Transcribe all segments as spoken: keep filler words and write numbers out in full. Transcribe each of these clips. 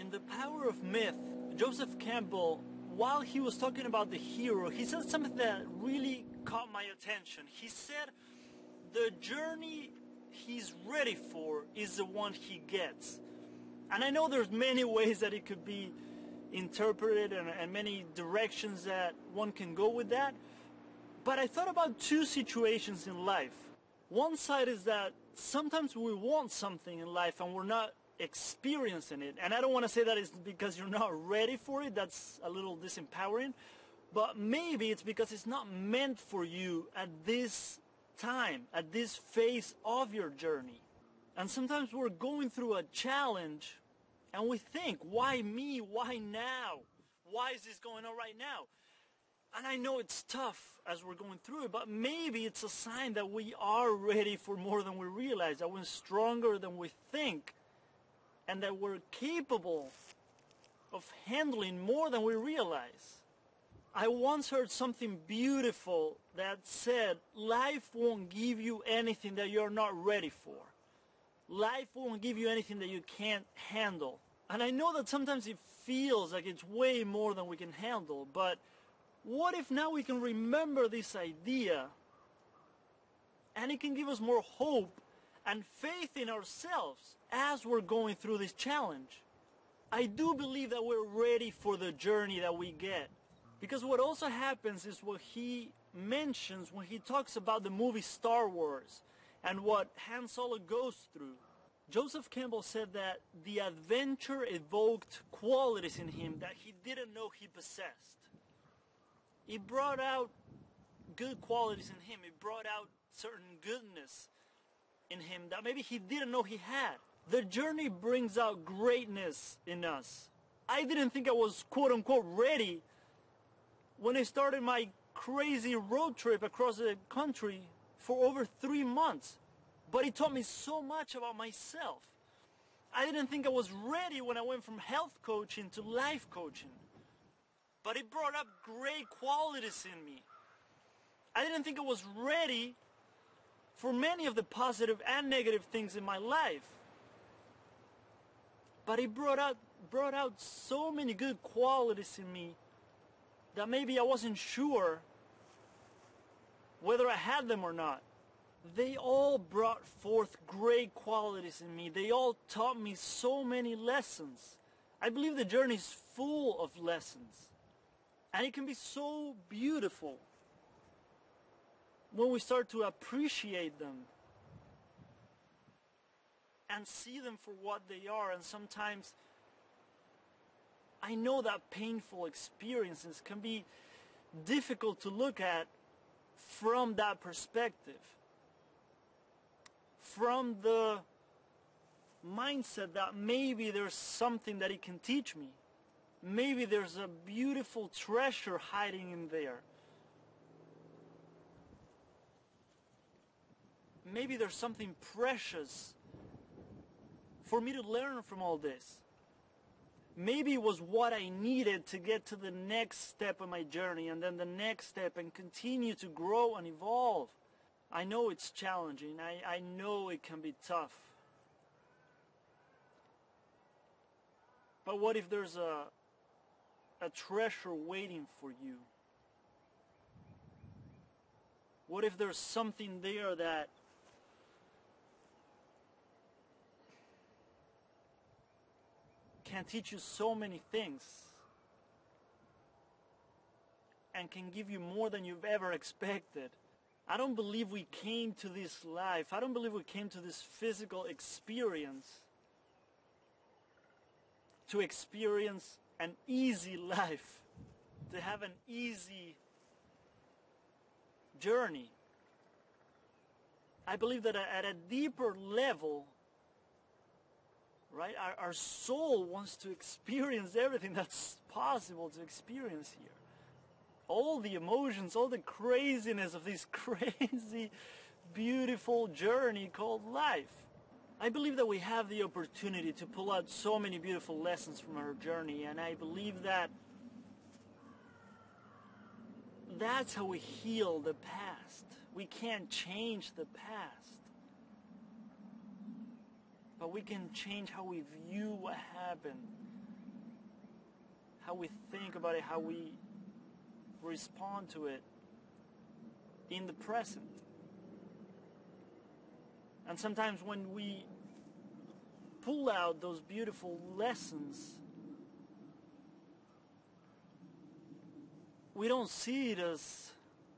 In The Power of Myth, Joseph Campbell, while he was talking about the hero, he said something that really caught my attention. He said, the journey he's ready for is the one he gets. And I know there's many ways that it could be interpreted and, and many directions that one can go with that. But I thought about two situations in life. One side is that sometimes we want something in life and we're not experiencing it. And I don't want to say that it's because you're not ready for it. That's a little disempowering. But maybe it's because it's not meant for you at this time, at this phase of your journey. And sometimes we're going through a challenge and we think, why me? Why now? Why is this going on right now? And I know it's tough as we're going through it, but maybe it's a sign that we are ready for more than we realize, that we're stronger than we think, and that we're capable of handling more than we realize. I once heard something beautiful that said, life won't give you anything that you're not ready for. Life won't give you anything that you can't handle. And I know that sometimes it feels like it's way more than we can handle, but what if now we can remember this idea and it can give us more hope and faith in ourselves as we're going through this challenge? I do believe that we're ready for the journey that we get. Because what also happens is what he mentions when he talks about the movie Star Wars and what Han Solo goes through. Joseph Campbell said that the adventure evoked qualities in him that he didn't know he possessed. It brought out good qualities in him. It brought out certain goodness in him that maybe he didn't know he had. The journey brings out greatness in us. I didn't think I was quote-unquote ready when I started my crazy road trip across the country for over three months. But it taught me so much about myself. I didn't think I was ready when I went from health coaching to life coaching. But it brought up great qualities in me. I didn't think I was ready for many of the positive and negative things in my life. But it brought out, brought out so many good qualities in me that maybe I wasn't sure whether I had them or not. They all brought forth great qualities in me. They all taught me so many lessons. I believe the journey is full of lessons. And it can be so beautiful when we start to appreciate them and see them for what they are. And sometimes I know that painful experiences can be difficult to look at from that perspective. From the mindset that maybe there's something that it can teach me. Maybe there's a beautiful treasure hiding in there. Maybe there's something precious for me to learn from all this. Maybe it was what I needed to get to the next step of my journey, and then the next step, and continue to grow and evolve. I know it's challenging. I, I know it can be tough. But what if there's a a treasure waiting for you? What if there's something there that can teach you so many things and can give you more than you've ever expected? I don't believe we came to this life. I don't believe we came to this physical experience to experience an easy life, to have an easy journey. I believe that at a deeper level, right, our, our soul wants to experience everything that's possible to experience here. All the emotions, all the craziness of this crazy, beautiful journey called life. I believe that we have the opportunity to pull out so many beautiful lessons from our journey, and I believe that that's how we heal the past. We can't change the past, but we can change how we view what happened. how we think about it, how we respond to it in the present. And sometimes when we pull out those beautiful lessons, we don't see it as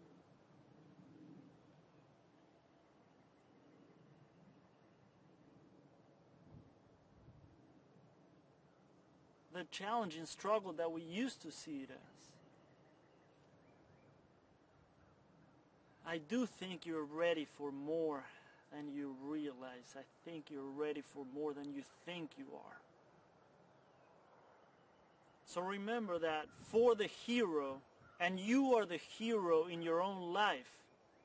the challenge and struggle that we used to see it as. I do think you're ready for more than you realize. I think you're ready for more than you think you are. So remember that for the hero, and you are the hero in your own life,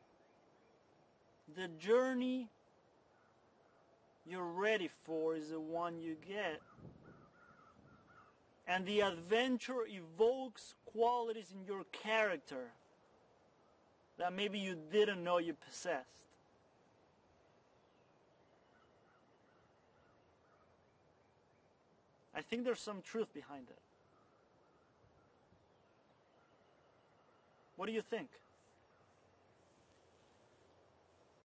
the journey you're ready for is the one you get. And the adventure evokes qualities in your character that maybe you didn't know you possessed. I think there's some truth behind it. What do you think?